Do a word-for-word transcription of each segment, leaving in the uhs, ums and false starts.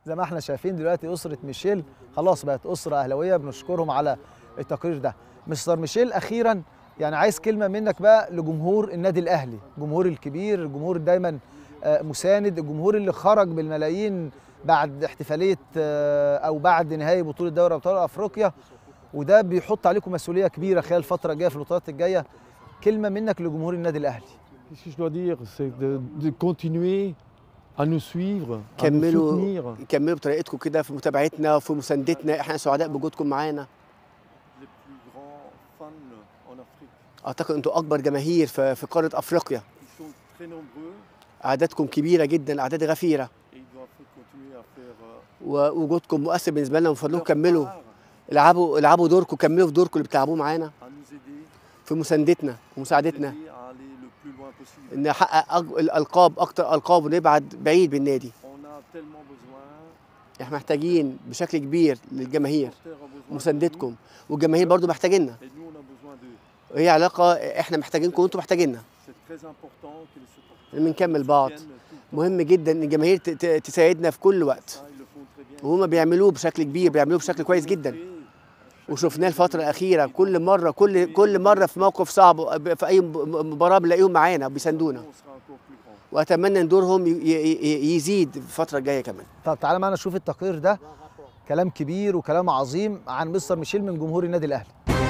زي ما احنا شايفين دلوقتي أسرة ميشيل خلاص بقت أسرة أهلاوية، بنشكرهم على التقرير ده. مستر ميشيل أخيرا يعني عايز كلمة منك بقى لجمهور النادي الأهلي، الجمهور الكبير، الجمهور دايما مساند، الجمهور اللي خرج بالملايين بعد احتفالية أو بعد نهاية بطولة دوري أبطال أفريقيا، وده بيحط عليكم مسؤولية كبيرة خلال الفترة الجاية في البطولات الجاية. كلمة منك لجمهور النادي الأهلي. Qu'est-ce que je dois dire, c'est de, de continuer à nous suivre, à nous كملوا soutenir. كملوا بطريقتكم كده في متابعتنا وفي مساندتنا، احنا سعداء بوجودكم معانا. اعتقد انتوا اكبر جماهير في في قاره افريقيا. اعدادكم كبيره جدا، اعداد غفيره، ووجودكم مؤثر بالنسبه لنا. من فضلكم كملوا، العبوا العبوا دوركم، كملوا في دوركم اللي بتلعبوه معانا في مساندتنا ومساعدتنا ان نحقق الالقاب، اكتر القاب، ونبعد بعيد بالنادي. احنا محتاجين بشكل كبير للجماهير مساندتكم، والجماهير برضو محتاجيننا. هي علاقه، احنا محتاجينكم وانتم محتاجيننا، بنكمل بعض. مهم جدا ان الجماهير تساعدنا في كل وقت، وهم بيعملوه بشكل كبير، بيعملوه بشكل كويس جدا، وشفناه الفترة الأخيرة. كل مرة كل كل مرة في موقف صعب في أي مباراة بنلاقيهم معانا وبيساندونا، وأتمنى إن دورهم يزيد الفترة الجاية كمان. طب تعالى معانا نشوف التقرير ده، كلام كبير وكلام عظيم عن مستر ميشيل من جمهور النادي الأهلي.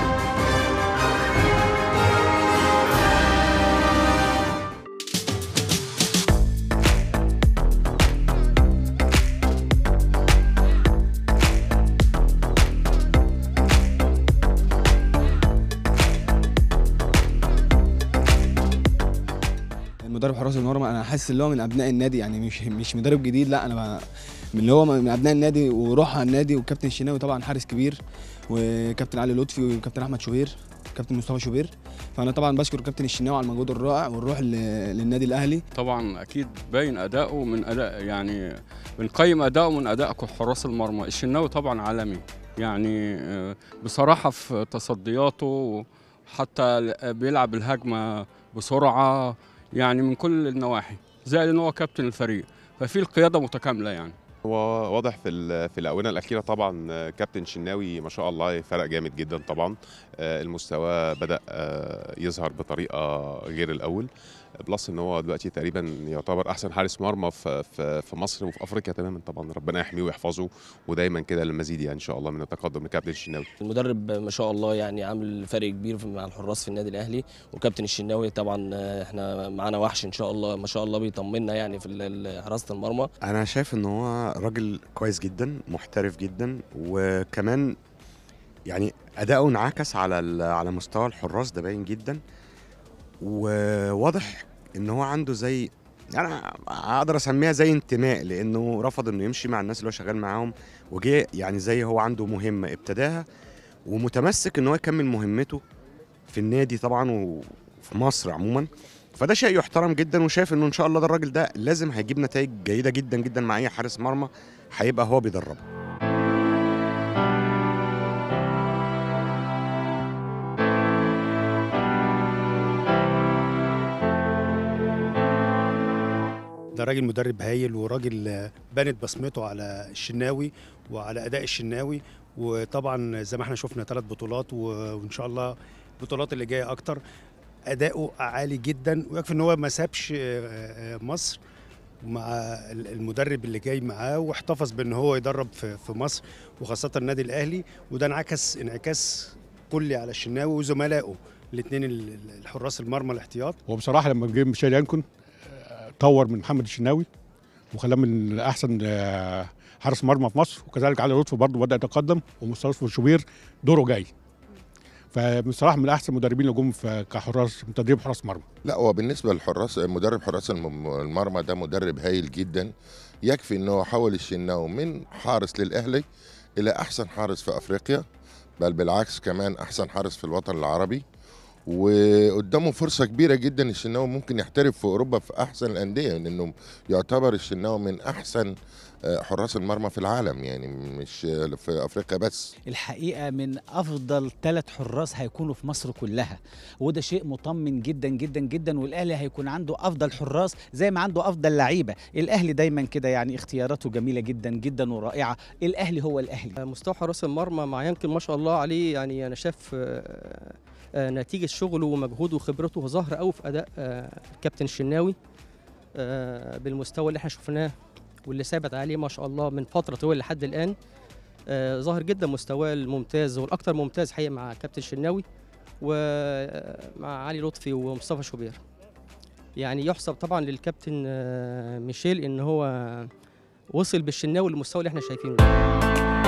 مدرب حراس المرمى انا حاسس ان هو من ابناء النادي، يعني مش مش مدرب جديد، لا انا من اللي هو من ابناء النادي وروح على النادي. والكابتن الشناوي طبعا حارس كبير، وكابتن علي لطفي، وكابتن احمد شوبير، كابتن مصطفى شوبير. فانا طبعا بشكر الكابتن الشناوي على المجهود الرائع والروح للنادي الاهلي. طبعا اكيد باين اداؤه من اداء، يعني بنقيم اداؤه من اداء حراس المرمى. الشناوي طبعا عالمي، يعني بصراحه في تصدياته، حتى بيلعب الهجمه بسرعه، يعني من كل النواحي، زائد ان هو كابتن الفريق، ففي القياده متكامله. يعني هو واضح في في الاونه الاخيره طبعا كابتن شناوي ما شاء الله فرق جامد جدا. طبعا المستوى بدا يظهر بطريقه غير الاول، بلس ان هو دلوقتي تقريبا يعتبر احسن حارس مرمى في في مصر وفي افريقيا تماما. طبعا ربنا يحميه ويحفظه، ودايما كده للمزيد يعني ان شاء الله من التقدم لكابتن الشناوي. المدرب ما شاء الله يعني عامل فرق كبير مع الحراس في النادي الاهلي، وكابتن الشناوي طبعا احنا معانا وحش ان شاء الله، ما شاء الله بيطمنا يعني في حراسه المرمى. انا شايف ان هو راجل كويس جدا، محترف جدا، وكمان يعني اداؤه انعكس على على مستوى الحراس، ده باين جدا. وواضح ان هو عنده زي، انا اقدر اسميها زي انتماء، لانه رفض انه يمشي مع الناس اللي هو شغال معاهم، وجه يعني زي هو عنده مهمه ابتداها، ومتمسك ان هو يكمل مهمته في النادي طبعا وفي مصر عموما. فده شيء يحترم جدا، وشايف انه ان شاء الله ده الراجل ده لازم هيجيب نتائج جيده جدا جدا مع اي حارس مرمى هيبقى هو بيدربه. ده راجل مدرب هايل، وراجل بانت بصمته على الشناوي وعلى اداء الشناوي. وطبعا زي ما احنا شفنا ثلاث بطولات، وان شاء الله البطولات اللي جايه اكتر. اداؤه عالي جدا، ويكفي ان هو ما سابش مصر مع المدرب اللي جاي معاه، واحتفظ بان هو يدرب في مصر وخاصه النادي الاهلي. وده انعكس انعكاس كلي على الشناوي وزملائه الاثنين الحراس المرمى الاحتياط. وبصراحه لما جه ميشيل يانكون طور من محمد الشناوي وخلاه من احسن حارس مرمى في مصر، وكذلك علي لطفي برضه بدا يتقدم، ومصطفى شوبير دوره جاي. فبصراحه من احسن المدربين اللي جم كحراس تدريب حراس مرمى. لا هو بالنسبه للحراس، مدرب حراس المرمى ده مدرب هايل جدا. يكفي ان هو حول الشناوي من حارس للاهلي الى احسن حارس في افريقيا، بل بالعكس كمان احسن حارس في الوطن العربي. وقدامه فرصه كبيره جدا. الشناوي ممكن يحترف في اوروبا في احسن الانديه، لانه يعتبر الشناوي من احسن حراس المرمى في العالم، يعني مش في افريقيا بس. الحقيقه من افضل ثلاث حراس هيكونوا في مصر كلها، وده شيء مطمن جدا جدا جدا. والاهلي هيكون عنده افضل حراس زي ما عنده افضل لعيبه. الاهلي دايما كده يعني اختياراته جميله جدا جدا ورائعه. الاهلي هو الاهلي. مستوى حراس المرمى مع يمكن ما شاء الله عليه، يعني انا شايف نتيجه شغله ومجهوده وخبرته ظاهره قوي في اداء الكابتن الشناوي بالمستوى اللي احنا شفناه واللي ثابت عليه ما شاء الله من فتره طويله لحد الان. آه ظاهر جدا مستواه الممتاز والاكثر ممتاز حقيقه مع كابتن الشناوي ومع علي لطفي ومصطفى شوبير. يعني يحسب طبعا للكابتن آه ميشيل ان هو وصل بالشناوي للمستوى اللي احنا شايفينه ده.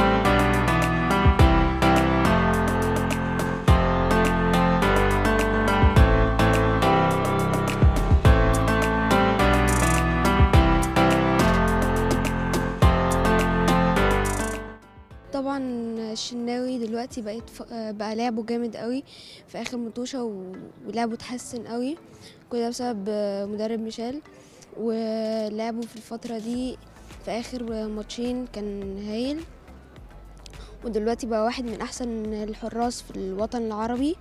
طبعا الشناوي دلوقتي بقت ف... بقى لعبه جامد قوي في اخر مطوشه و... ولعبه اتحسن قوي، كل ده بسبب مدرب ميشيل. ولعبه في الفتره دي في اخر ماتشين كان هايل، ودلوقتي بقى واحد من احسن الحراس في الوطن العربي،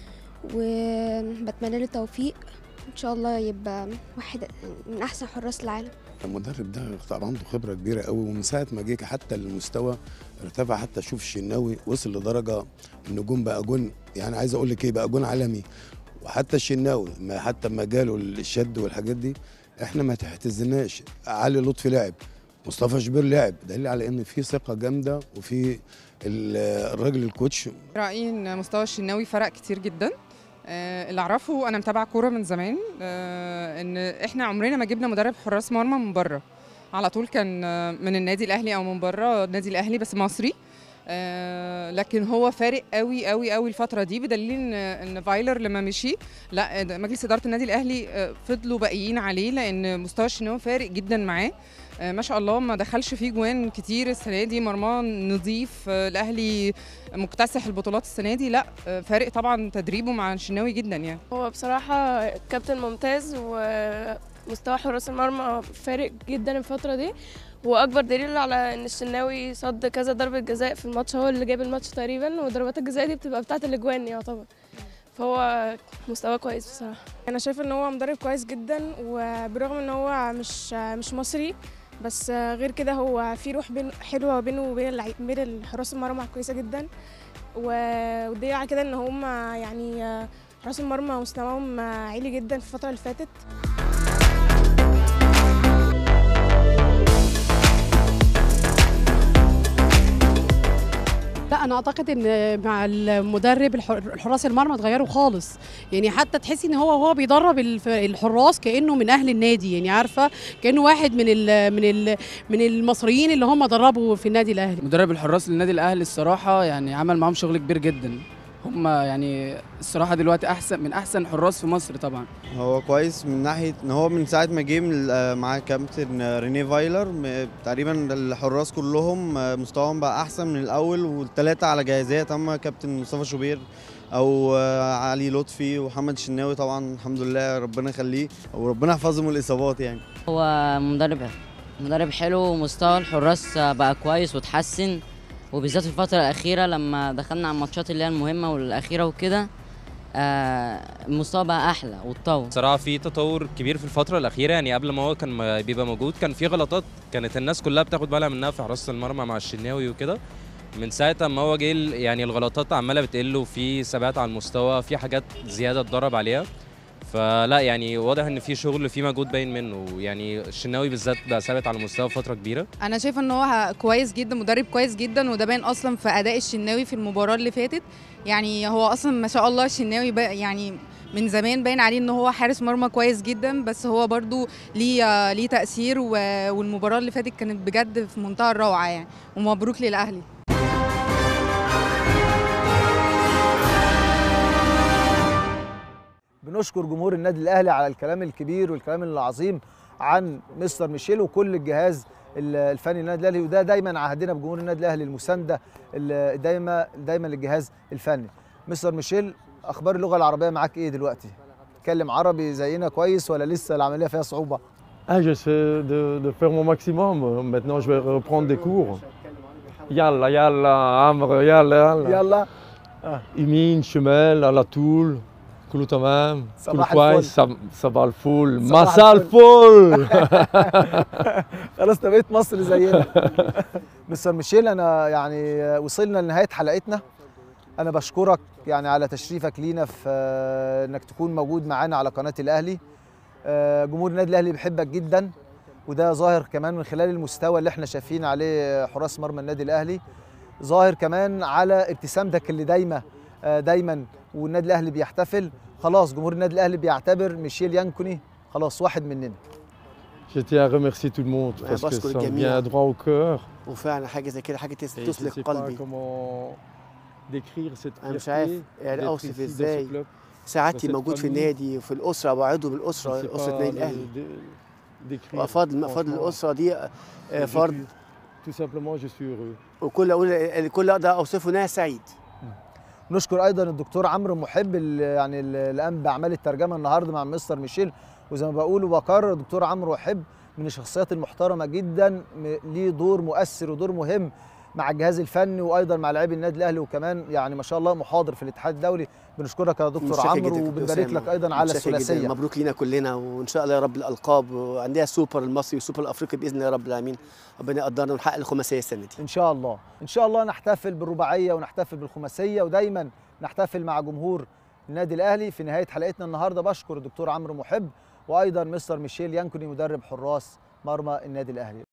وبتمنى له التوفيق ان شاء الله يبقى واحد من احسن حراس العالم. المدرب ده عنده خبره كبيره قوي، ومن ساعه ما جه حتى المستوى ارتفع. حتى شوف الشناوي وصل لدرجه النجوم بقى جون، يعني عايز اقول لك ايه، بقى جون عالمي. وحتى الشناوي ما حتى ما جاله الشد والحاجات دي احنا ما تحتزناش. علي لطفي لعب، مصطفى شوبير لعب، دليل على ان في ثقه جامده وفي الراجل الكوتش. رايي ان مستوى الشناوي فرق كتير جدا. آه اللي اعرفه انا متابعه كوره من زمان، آه ان احنا عمرنا ما جبنا مدرب حراس مرمى من بره، على طول كان من النادي الاهلي او من بره النادي الاهلي بس مصري. آه لكن هو فارق قوي قوي قوي الفتره دي، بدليل ان ان فايلر لما مشي لا مجلس اداره النادي الاهلي آه فضلوا باقيين عليه، لان مستوى الشناوي فارق جدا معاه. آه ما شاء الله ما دخلش فيه جوان كتير السنه دي، مرماه نظيف. آه الاهلي مكتسح البطولات السنه دي، لا آه فارق طبعا تدريبه مع الشناوي جدا. يعني هو بصراحه كابتن ممتاز، ومستوى حراس المرمى فارق جدا الفتره دي، واكبر دليل على ان الشناوي صد كذا ضربه جزاء في الماتش، هو اللي جاب الماتش تقريبا، وضربات الجزاء دي بتبقى بتاعه الاجوان يعتبر، فهو مستواه كويس بصراحه. انا شايفه ان هو مدرب كويس جدا، وبرغم ان هو مش مش مصري، بس غير كده هو في روح بين حلوه بينه وبين اللعيب بين الحراس المرمى كويسه جدا، والدليل على كده ان هم يعني حراس المرمى مستواهم عالي جدا في الفتره اللي فاتت. لا انا اعتقد ان مع المدرب الحراس المرمى اتغيروا خالص، يعني حتى تحسي ان هو هو بيدرب الحراس كانه من اهل النادي، يعني عارفه كانه واحد من ال من ال من المصريين اللي هم دربوا في النادي الاهلي. مدرب الحراس للنادي الاهلي الصراحه يعني عمل معاهم شغل كبير جدا، هم يعني الصراحه دلوقتي احسن من احسن حراس في مصر. طبعا هو كويس من ناحيه ان هو من ساعه ما جه مع كابتن رينيه فايلر تقريبا الحراس كلهم مستواهم بقى احسن من الاول، والثلاثه على جاهزيه تامه، كابتن مصطفى شوبير او علي لطفي ومحمد الشناوي طبعا الحمد لله ربنا يخليه وربنا يحفظه من الاصابات. يعني هو مدرب مدرب حلو، ومستوى الحراس بقى كويس وتحسن، وبالذات في الفترة الأخيرة لما دخلنا على الماتشات اللي هي المهمة والأخيرة وكده آه المستوى بقى أحلى واتطور. صراحة في تطور كبير في الفترة الأخيرة، يعني قبل ما هو كان بيبقى موجود كان في غلطات كانت الناس كلها بتاخد بالها منها في حراسة المرمى مع الشناوي وكده. من ساعة ما هو جه يعني الغلطات عمالة بتقل، وفي ثبات على المستوى، في حاجات زيادة اتدرب عليها، فلا يعني واضح ان في شغل في مجهود باين منه. يعني الشناوي بالذات بقى ثابت على مستوى فتره كبيره. انا شايفه ان هو كويس جدا، مدرب كويس جدا، وده باين اصلا في اداء الشناوي في المباراه اللي فاتت. يعني هو اصلا ما شاء الله الشناوي يعني من زمان باين عليه ان هو حارس مرمى كويس جدا، بس هو برضو ليه ليه تاثير، والمباراه اللي فاتت كانت بجد في منتهى الروعه يعني، ومبروك للاهلي. بنشكر جمهور النادي الاهلي على الكلام الكبير والكلام العظيم عن مستر ميشيل وكل الجهاز الفني للنادي الاهلي، وده دايما عهدنا بجمهور النادي الاهلي المسانده دايما دايما للجهاز الفني. مستر ميشيل اخبار اللغه العربيه معاك ايه دلوقتي؟ تتكلم عربي زينا كويس ولا لسه العمليه فيها صعوبه؟ Ah, j'essaie de, de faire mon maximum. Maintenant, je vais reprendre des cours. Yalla, yalla, amr, yalla, yalla. يلا يمين شمال على طول كله تمام كله صباح كويس الفل. صب- صباح الفل صباح مساء الفل. الفل خلاص انت بقيت مصري زينا. مستر ميشيل، انا يعني وصلنا لنهايه حلقتنا. انا بشكرك يعني على تشريفك لينا في آه، انك تكون موجود معانا على قناه الاهلي. آه، جمهور النادي الاهلي بيحبك جدا، وده ظاهر كمان من خلال المستوى اللي احنا شايفين عليه حراس مرمى النادي الاهلي. ظاهر كمان على ابتسامتك اللي دايما آه، دايما والنادي الاهلي بيحتفل. خلاص جمهور النادي الاهلي بيعتبر ميشيل يانكوني خلاص واحد مننا. Je tiens à remercier tout le monde parce que بشكر ça me الجميع. vient droit au cœur. وفعلا حاجه زي كده حاجه تس- Et je ne تسلق sais pas قلبي. comment décrire cette انا مش fierté عارف d'être يعني ici اوصف dans ce ازاي club, سعادتي dans cette موجود في famille. النادي وفي الاسره وعضو Je ne بالاسره sais اسره pas النادي le- الاهلي. dé- décrire. وافضل افضل franchement. الاسره دي آه، Je فرد suis- Tout simplement, je suis heureux. وكل اقول الكل اقدر اوصفه انها سعيد. نشكر ايضا الدكتور عمرو محب اللي يعني اللي قام باعمال الترجمه النهارده مع مستر ميشيل. وزي ما بقول وبكرر، الدكتور عمرو محب من الشخصيات المحترمه جدا، م- ليه دور مؤثر ودور مهم مع الجهاز الفني وايضا مع لاعبي النادي الاهلي، وكمان يعني ما شاء الله محاضر في الاتحاد الدولي. بنشكرك يا دكتور متشكر عمرو جدا يا وبنبارك أسامة. لك ايضا على متشكر جدا. الثلاثيه. مبروك لينا كلنا وان شاء الله يا رب الالقاب وعندها سوبر المصري وسوبر الافريقي باذن الله يا رب العالمين. ربنا يقدرنا ونحقق الخماسيه السنه دي. ان شاء الله ان شاء الله نحتفل بالرباعيه ونحتفل بالخماسيه، ودايما نحتفل مع جمهور النادي الاهلي. في نهايه حلقتنا النهارده بشكر الدكتور عمرو محب وايضا مستر ميشيل يانكوني مدرب حراس مرمى النادي الاهلي.